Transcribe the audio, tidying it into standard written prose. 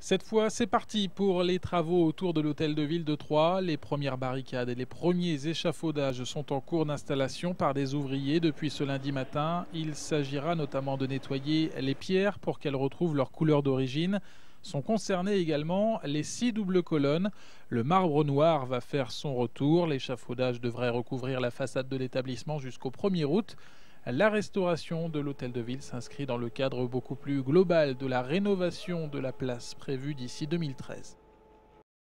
Cette fois, c'est parti pour les travaux autour de l'hôtel de ville de Troyes. Les premières barricades et les premiers échafaudages sont en cours d'installation par des ouvriers depuis ce lundi matin. Il s'agira notamment de nettoyer les pierres pour qu'elles retrouvent leur couleur d'origine. Sont concernées également les 6 doubles colonnes. Le marbre noir va faire son retour. L'échafaudage devrait recouvrir la façade de l'établissement jusqu'au 1er août. La restauration de l'hôtel de ville s'inscrit dans le cadre beaucoup plus global de la rénovation de la place prévue d'ici 2013.